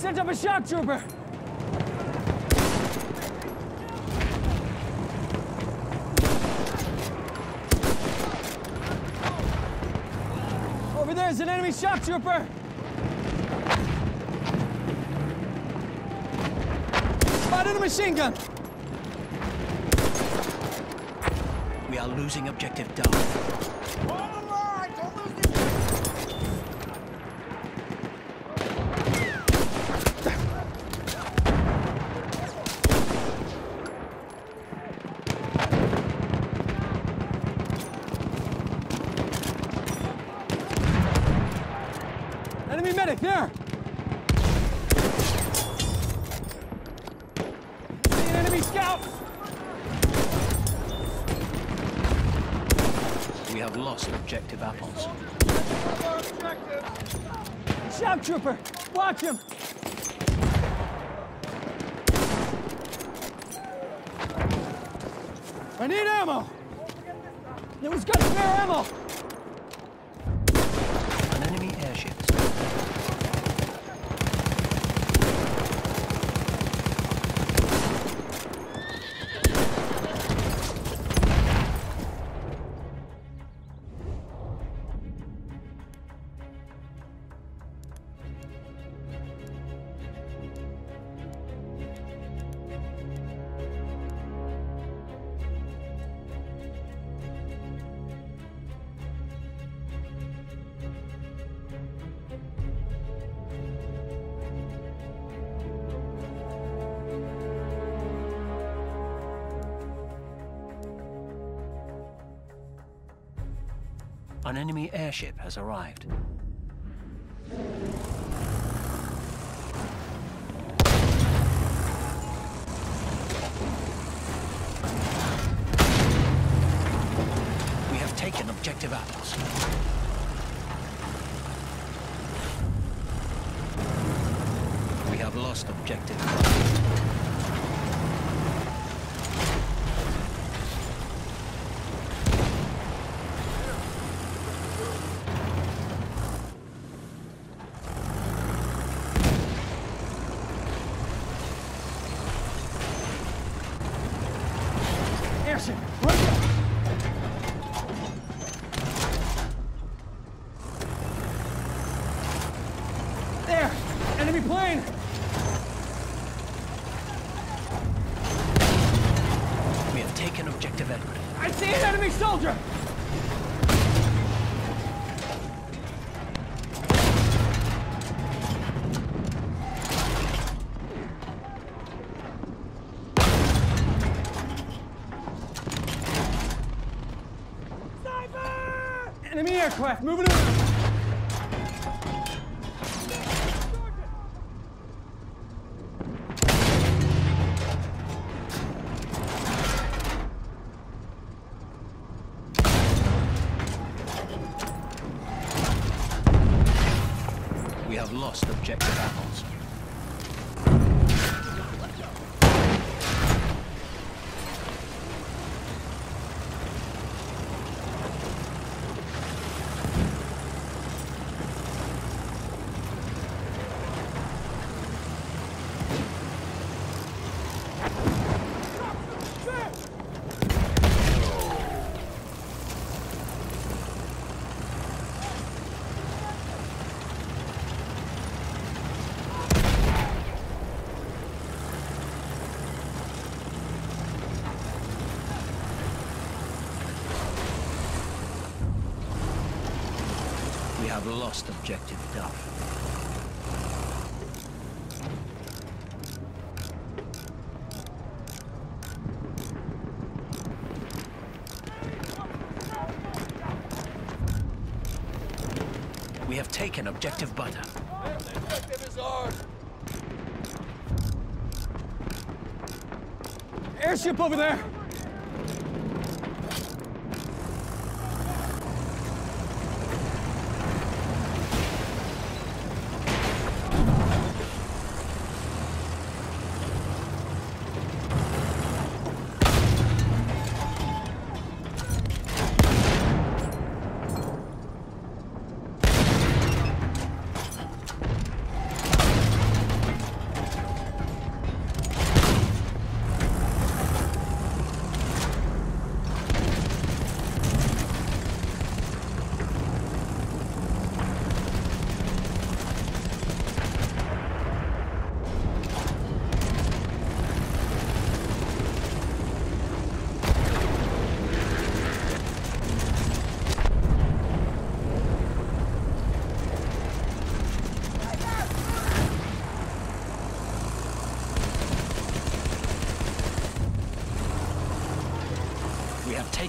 sent up a shock trooper! Over there's an enemy shock trooper! Spotted a machine gun! We are losing objective Duff. Enemy medic, there! See an enemy scout! We have lost objective apples. Shock trooper! Watch him! I need ammo! It was got spare ammo! An enemy airship. An enemy airship has arrived. We have taken objective apples. We have lost objective. Airship! Right there! There! Enemy plane! We have taken objective Edward. I see an enemy soldier! Enemy aircraft moving around! We have lost objective apples. We have lost objective Duff. We have taken objective Butter. The objective is ours. Airship over there!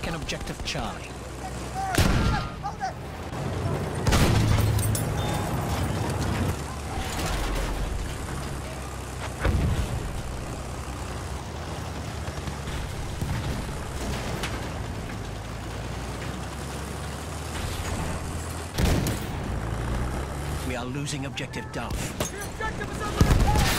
taken objective Charlie. Hold it! We are losing objective Duff. The objective is under attack!